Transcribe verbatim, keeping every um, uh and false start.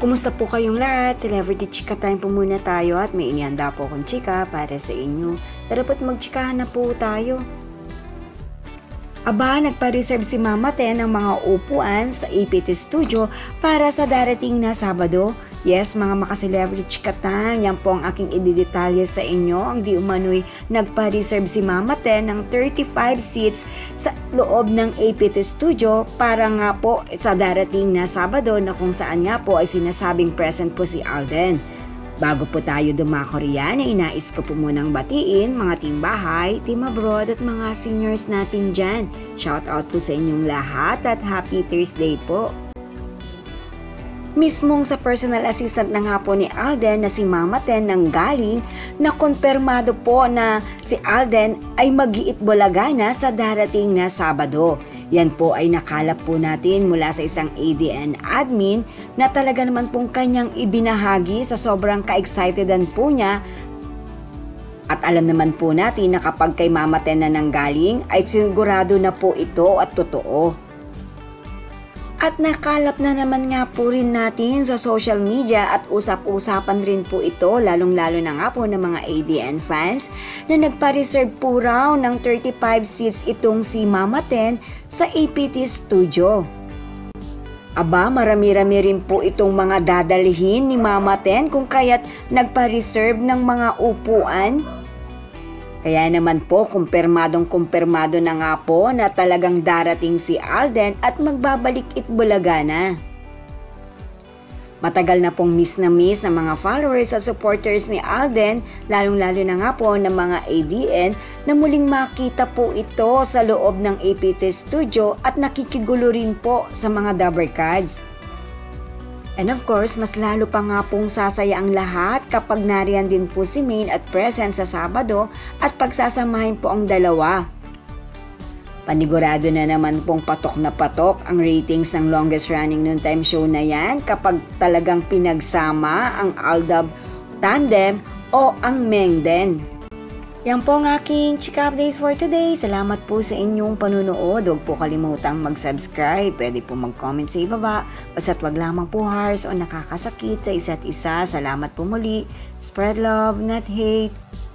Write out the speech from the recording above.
Kumusta po kayong lahat? Celebrity chika time po muna tayo at may inihanda po akong chika para sa inyo. Tara po't magchikahan na po tayo. Aba, nagpa-reserve si Mama Ten ng mga upuan sa A P T Studio para sa darating na Sabado. Yes, mga maka-celebrity chika time, yan po ang aking ididetalye sa inyo. Ang di umano'y nagpa-reserve si Mama Ten ng thirty-five seats sa loob ng A P T Studio para nga po sa darating na Sabado na kung saan nga po ay sinasabing present po si Alden. Bago po tayo dumako riyan, ay inais ko po munang batiin mga team bahay, team abroad at mga seniors natin dyan. Shout out po sa inyong lahat at happy Thursday po. Mismong sa personal assistant na nga po ni Alden na si Mama Ten nang galing na konpermado po na si Alden ay mag-iitbulaga na sa darating na Sabado. Yan po ay nakalap po natin mula sa isang A D N admin na talaga naman pong kanyang ibinahagi sa sobrang ka-excitedan po niya. At alam naman po natin na kapag kay Mama Ten na nanggaling ay sigurado na po ito at totoo. At nakalap na naman nga po rin natin sa social media at usap-usapan rin po ito lalong-lalo na nga po ng mga A D N fans na nagpa-reserve po raw ng thirty-five seats itong si Mama Ten sa A P T Studio. Aba, marami-rami rin po itong mga dadalhin ni Mama Ten kung kaya't nagpa-reserve ng mga upuan. Kaya naman po, kumpirmadong kumpirmado na nga po na talagang darating si Alden at magbabalik Itbulaga na. Matagal na pong miss na miss ng mga followers at supporters ni Alden, lalong-lalo na nga po ng mga A D N na muling makita po ito sa loob ng A P T Studio at nakikigulo rin po sa mga Dabber Cards. And of course, mas lalo pa nga pong sasaya ang lahat kapag nariyan din po si Maine at present sa Sabado at pagsasamahin po ang dalawa. Panigurado na naman pong patok na patok ang ratings ng longest running noontime show na yan kapag talagang pinagsama ang Aldab tandem o ang Mengden. Yan po ang aking chika updates for today. Salamat po sa inyong panunood. Huwag po kalimutang mag-subscribe. Pwede po mag-comment sa ibaba. Basta't wag lamang po harsh o nakakasakit sa isa't isa. Salamat po muli. Spread love, not hate.